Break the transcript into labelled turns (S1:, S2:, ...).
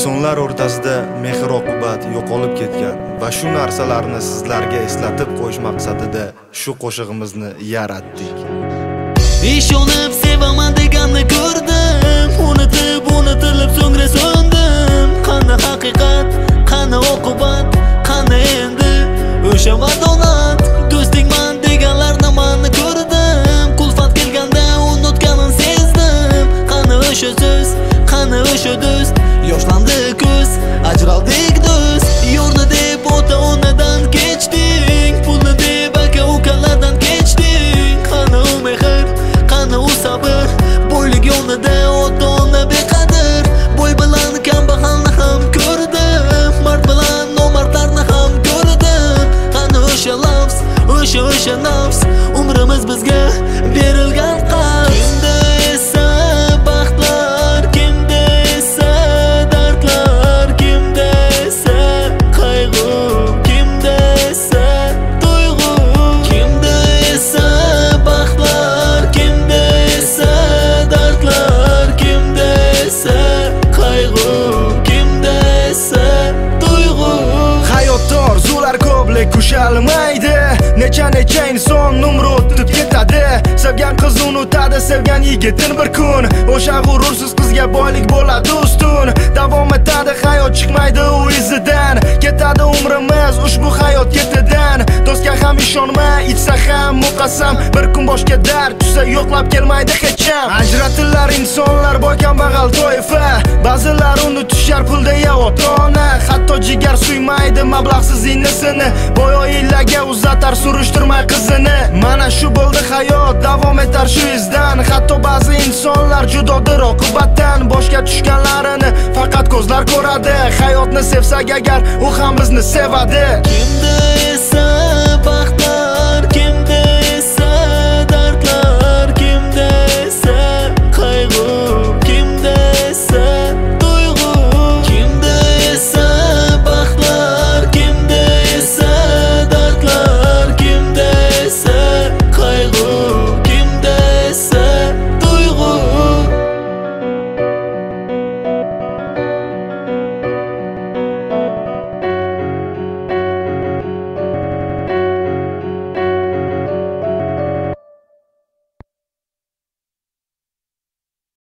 S1: insonlar o'rtasida mehr-oqibat yo'qolib ketgan va shu narsalarni sizlarga eslatib qo'yish maqsadida shu qo'shig'imizni yaratdik.
S2: Ishonib sevaman deganni ko'rdim, unutilib so'ngra so'ndim. Qani haqiqat, qani oqibat, qani endi o'sha madonat. Do'stingman deganlarni manni ko'rdim, kulfat kelganda unutganin sezdim. Qani o'sha so'z, qani o'sha do'st, yoshlandi ko'z, ajraldik do'st. Yo'lni deb ota-onadan kechding, pulni deb aka-ukalardan kechding. Qani u mehr, qani u sabr, boylik yo'lida ota-ona beqadr. Boy bilan kambag'alni ham ko'rdim, mard bilan nomardlarni ham ko'rdim. Qani o'sha lafz, o'sha nafs, umrimiz bizga berilgan qarz. Kimda esa baxtlar, kimda esa dardlar, kimda esa qayg'u, kimda esa tuyg'u. Kimda esa baxtlar, kimda esa dardlar, kimda esa qayg'u, kimda esa tuyg'u.
S1: Hayotda orzular ko'p, lekin ushalmaydi. Necha inson umri o'tib ketadi. Sevgan qiz unutadi, sevgan yigitin bir kun. O'sha g'urursiz qizga boylik bo'ladi ustun. Davom etadi hayot, chiqmaydi u izidan. Ketadi umrimiz ushbu hayot ketidan. Do'stga ham ishonma, ichsa ham muqassam. Bir kun boshga dard tushsa yo'qlab kelmaydi hech ham. Ajratilar insonlar boy kambag'al toifa. Ba'zilar unutishar pul deya ota-ona. Hatto jigar suymaydi mablag'siz innisini. Boy oilaga uzatar surishtirmay qizini. Mana shu bo'ldi hayot, davom etar shu izdan. Hatto ba'zi insonlar judodir oqibatdan. Boshga tushganlarini faqat ko'zlar ko'radi. Hayotni sevsak agar, u ham bizni sevadi.
S2: Kimda esa